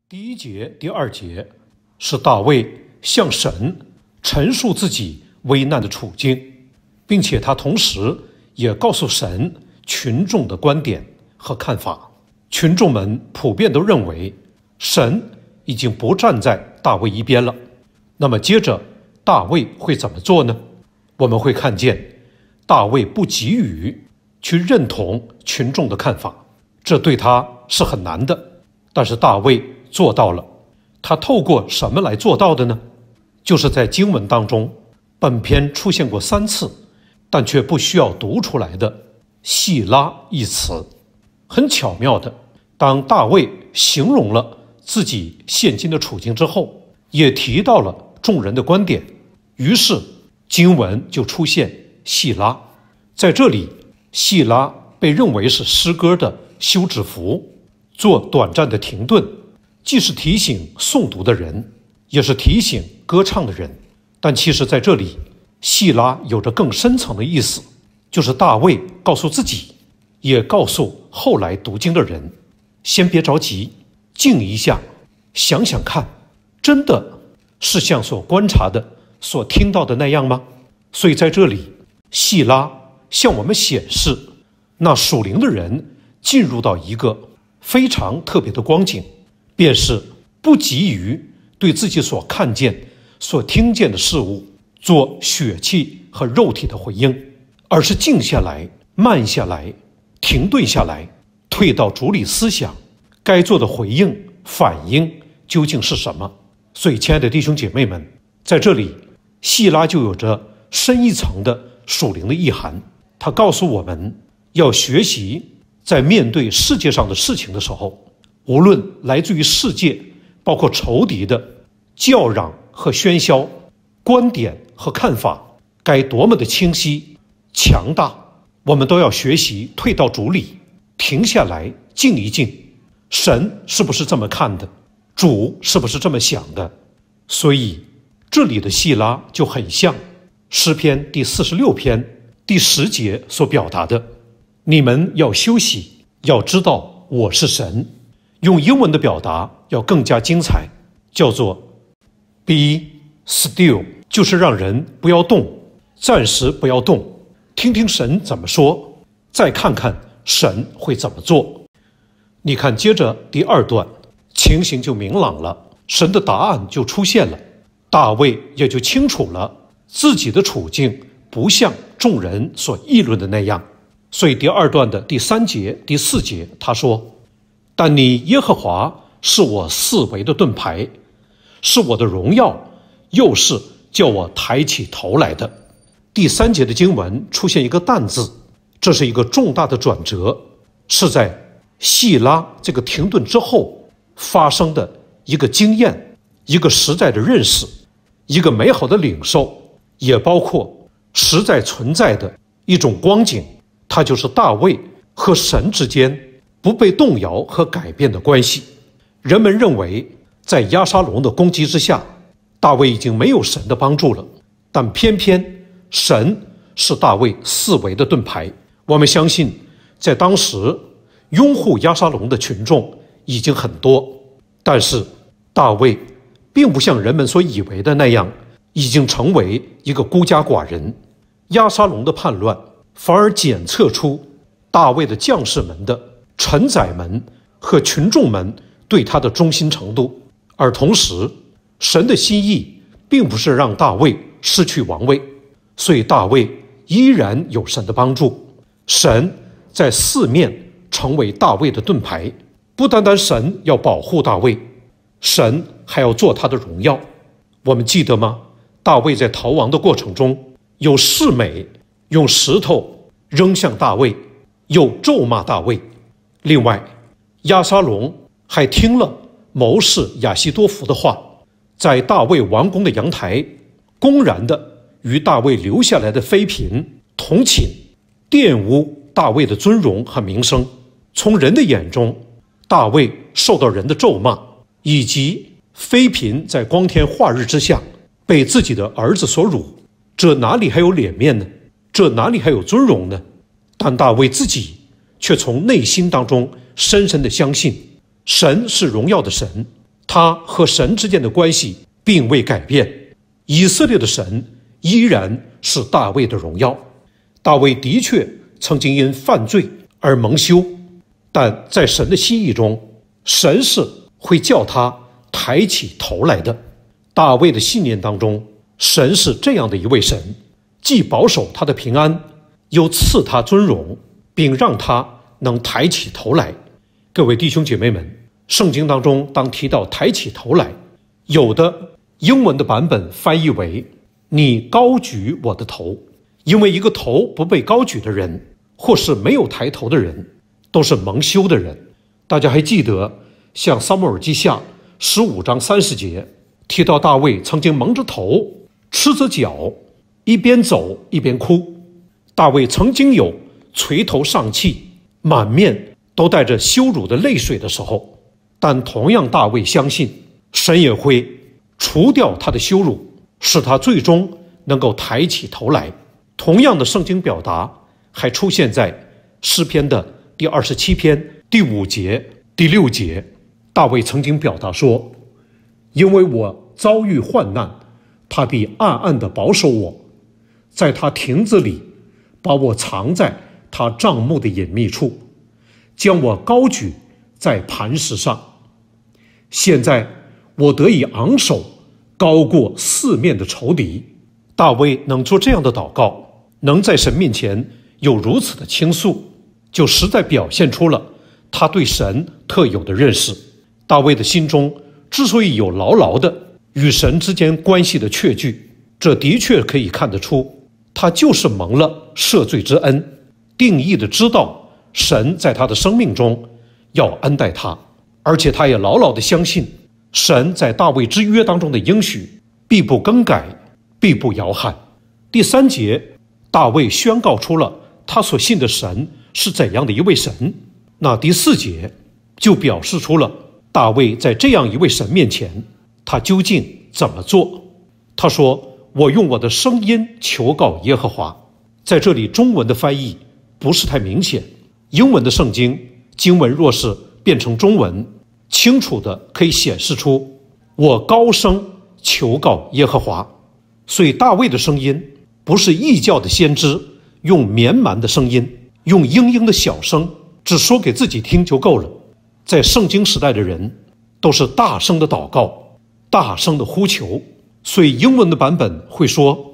第一节、第二节是大卫向神陈述自己危难的处境，并且他同时也告诉神群众的观点和看法。群众们普遍都认为神已经不站在大卫一边了。那么接着大卫会怎么做呢？我们会看见大卫不急于去认同群众的看法，这对他是很难的，但是大卫做到了。他透过什么来做到的呢？就是在经文当中，本篇出现过3次，但却不需要读出来的细拉一词。很巧妙的，当大卫形容了自己现今的处境之后，也提到了众人的观点，于是经文就出现细拉。在这里，细拉被认为是诗歌的休止符，做短暂的停顿，既是提醒诵读的人，也是提醒歌唱的人。但其实在这里，细拉有着更深层的意思，就是大卫告诉自己，也告诉后来读经的人，先别着急，静一下，想想看，真的是像所观察的、所听到的那样吗？所以在这里，细拉向我们显示，那属灵的人进入到一个非常特别的光景，便是不急于对自己所看见、所听见的事物做血气和肉体的回应，而是静下来、慢下来、停顿下来，退到主里思想该做的回应、反应究竟是什么。所以亲爱的弟兄姐妹们，在这里细拉就有着深一层的属灵的意涵。他告诉我们要学习在面对世界上的事情的时候，无论来自于世界，包括仇敌的叫嚷和喧嚣，观点和看法该多么的清晰强大，我们都要学习退到主里，停下来静一静，神是不是这么看的？主是不是这么想的？所以这里的细拉就很像诗篇第46篇第10节所表达的，你们要休息，要知道我是神。用英文的表达要更加精彩，叫做 be still， 就是让人不要动，暂时不要动，听听神怎么说，再看看神会怎么做。你看，接着第2段情形就明朗了，神的答案就出现了，大卫也就清楚了自己的处境不像众人所议论的那样。所以第2段的第3节、第4节他说，但你耶和华是我四围的盾牌，是我的荣耀，又是叫我抬起头来的。第3节的经文出现一个但字，这是一个重大的转折，是在细拉这个停顿之后发生的一个经验，一个实在的认识，一个美好的领受，也包括实在存在的一种光景，它就是大卫和神之间不被动摇和改变的关系。人们认为在押沙龙的攻击之下，大卫已经没有神的帮助了，但偏偏神是大卫四围的盾牌。我们相信在当时拥护押沙龙的群众已经很多，但是大卫并不像人们所以为的那样已经成为一个孤家寡人。押沙龙的叛乱反而检测出大卫的将士们的臣宰们和群众们对他的忠心程度，而同时神的心意并不是让大卫失去王位，所以大卫依然有神的帮助。神在四面成为大卫的盾牌，不单单神要保护大卫，神还要做他的荣耀。我们记得吗？大卫在逃亡的过程中，有示每用石头扔向大卫，又咒骂大卫。另外，押沙龙还听了谋士亚希多弗的话，在大卫王宫的阳台公然的与大卫留下来的妃嫔同寝，玷污大卫的尊荣和名声。从人的眼中，大卫受到人的咒骂，以及妃嫔在光天化日之下被自己的儿子所辱，这哪里还有脸面呢？这哪里还有尊荣呢？但大卫自己却从内心当中深深的相信，神是荣耀的神， 他和神之间的关系并未改变，以色列的神依然是大卫的荣耀。大卫的确曾经因犯罪而蒙羞，但在神的心意中，神是会叫他抬起头来的。大卫的信念当中，神是这样的一位神，既保守他的平安，又赐他尊荣，并让他能抬起头来。各位弟兄姐妹们，圣经当中当提到抬起头来，有的英文的版本翻译为你高举我的头，因为一个头不被高举的人，或是没有抬头的人，都是蒙羞的人。大家还记得像撒母耳记下15章30节提到大卫曾经蒙着头，赤着脚，一边走一边哭。大卫曾经有垂头丧气，满面都带着羞辱的泪水的时候，但同样大卫相信神也会除掉他的羞辱，使他最终能够抬起头来。同样的圣经表达还出现在诗篇的第27篇第5节第6节。大卫曾经表达说，因为我遭遇患难，他必暗暗地保守我，在他亭子里把我藏在他帐幕的隐秘处，将我高举在磐石上。现在我得以昂首，高过四面的仇敌。大卫能做这样的祷告，能在神面前有如此的倾诉，就实在表现出了他对神特有的认识。大卫的心中之所以有牢牢的与神之间关系的确据，这的确可以看得出，他就是蒙了赦罪之恩，定义的知道神在他的生命中要恩待他，而且他也牢牢的相信神在大卫之约当中的应许必不更改，必不摇撼。第3节，大卫宣告出了他所信的神是怎样的一位神。那第4节就表示出了大卫在这样一位神面前，他究竟怎么做。他说，我用我的声音求告耶和华。在这里中文的翻译不是太明显，英文的圣经经文若是变成中文，清楚的可以显示出我高声求告耶和华。所以大卫的声音不是异教的先知用绵蛮的声音，用嘤嘤的小声只说给自己听就够了。在圣经时代的人都是大声的祷告，大声的呼求，所以英文的版本会说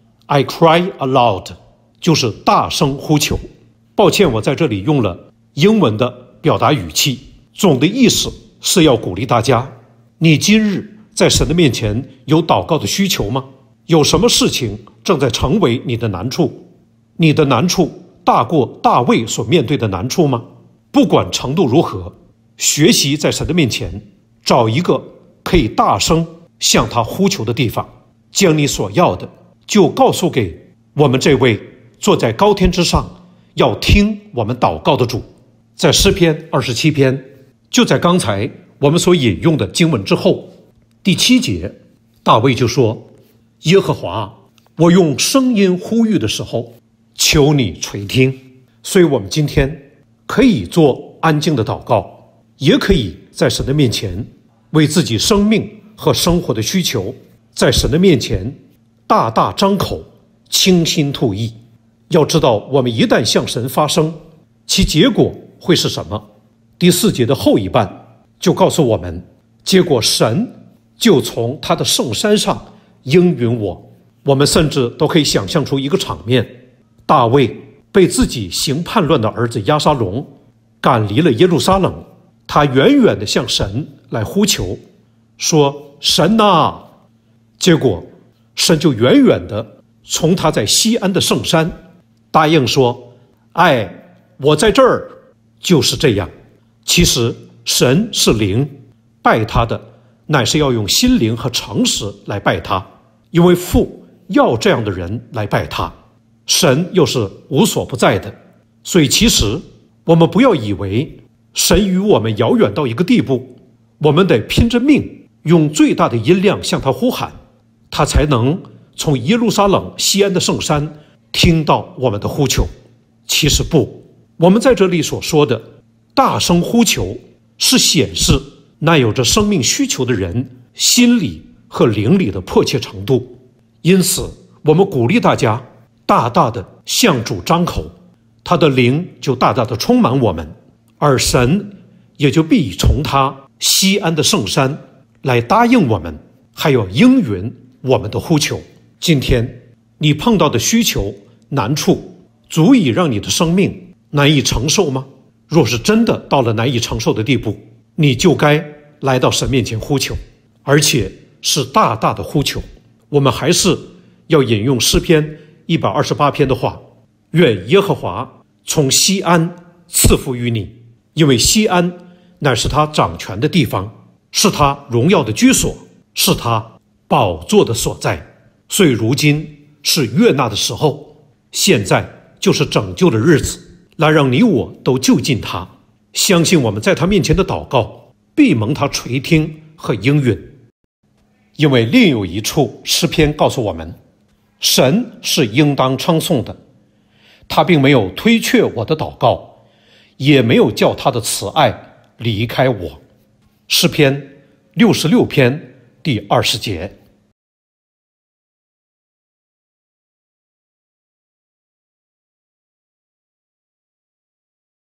I cry aloud， 就是大声呼求。抱歉，我在这里用了英文的表达语气，总的意思是要鼓励大家，你今日在神的面前有祷告的需求吗？有什么事情正在成为你的难处？你的难处大过大卫所面对的难处吗？不管程度如何，学习在神的面前找一个可以大声向他呼求的地方，将你所要的就告诉给我们这位坐在高天之上要听我们祷告的主。在诗篇27篇，就在刚才我们所引用的经文之后，第7节，大卫就说，耶和华，我用声音呼吁的时候，求你垂听。所以我们今天可以做安静的祷告，也可以在神的面前为自己生命和生活的需求，在神的面前大大张口，倾心吐意。要知道，我们一旦向神发声，其结果会是什么？第4节的后一半就告诉我们，结果神就从他的圣山上应允我。我们甚至都可以想象出一个场面，大卫被自己行叛乱的儿子押沙龙赶离了耶路撒冷，他远远地向神来呼求，说，神啊！结果神就远远地从他在西安的圣山答应说，哎，我在这儿。就是这样，其实神是灵，拜他的乃是要用心灵和诚实来拜他，因为父要这样的人来拜他，神又是无所不在的。所以其实我们不要以为神与我们遥远到一个地步，我们得拼着命用最大的音量向他呼喊，他才能从耶路撒冷西安的圣山听到我们的呼求。其实不，我们在这里所说的大声呼求，是显示那有着生命需求的人心理和灵里的迫切程度。因此，我们鼓励大家大大的向主张口，他的灵就大大的充满我们，而神也就必从他西安的圣山来答应我们，还有应允我们的呼求。今天你碰到的需求难处，足以让你的生命难以承受吗？若是真的到了难以承受的地步，你就该来到神面前呼求，而且是大大的呼求。我们还是要引用诗篇128篇的话，愿耶和华从西安赐福于你，因为西安乃是他掌权的地方，是他荣耀的居所，是他宝座的所在。所以如今是悦纳的时候，现在就是拯救的日子，来让你我都就近他，相信我们在他面前的祷告必蒙他垂听和应允。因为另有一处诗篇告诉我们，神是应当称颂的，他并没有推却我的祷告，也没有叫他的慈爱离开我。诗篇66篇第20节。